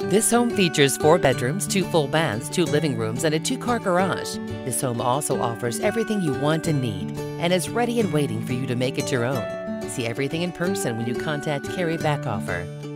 This home features 4 bedrooms, 2 full baths, 2 living rooms, and a 2-car garage. This home also offers everything you want and need and is ready and waiting for you to make it your own. See everything in person when you contact Carrie Bachofer.